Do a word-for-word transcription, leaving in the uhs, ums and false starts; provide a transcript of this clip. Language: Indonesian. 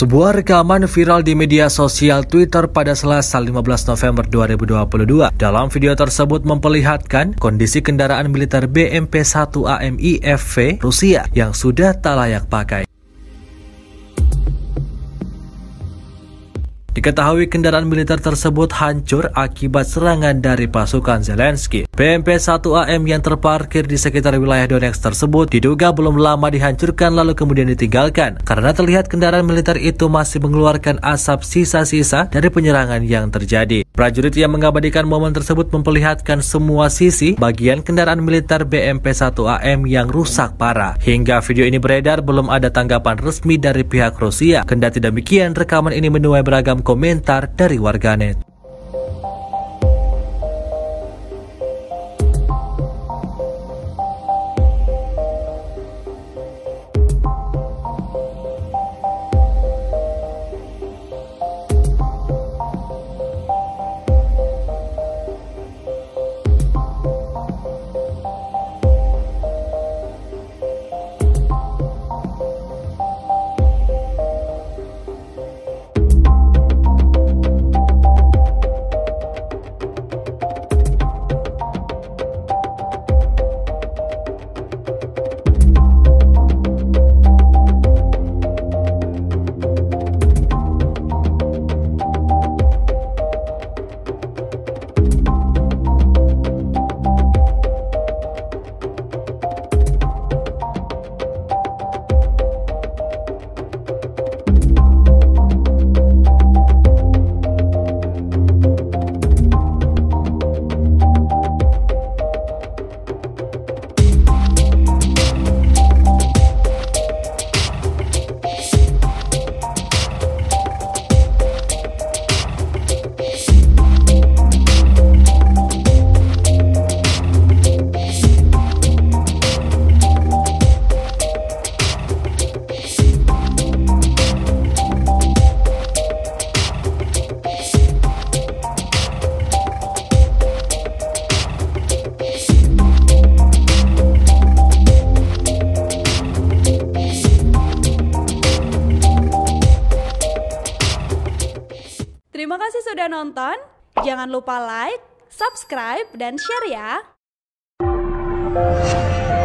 Sebuah rekaman viral di media sosial Twitter pada Selasa lima belas November dua ribu dua puluh dua. Dalam video tersebut memperlihatkan kondisi kendaraan militer B M P satu A M I F V Rusia yang sudah tak layak pakai. Diketahui kendaraan militer tersebut hancur akibat serangan dari pasukan Zelensky. B M P satu A M yang terparkir di sekitar wilayah Donetsk tersebut diduga belum lama dihancurkan lalu kemudian ditinggalkan karena terlihat kendaraan militer itu masih mengeluarkan asap sisa-sisa dari penyerangan yang terjadi. Prajurit yang mengabadikan momen tersebut memperlihatkan semua sisi bagian kendaraan militer B M P satu A M yang rusak parah. Hingga video ini beredar belum ada tanggapan resmi dari pihak Rusia. Kendati demikian, rekaman ini menuai beragam komentar dari warganet. Terima kasih sudah nonton, jangan lupa like, subscribe, dan share ya!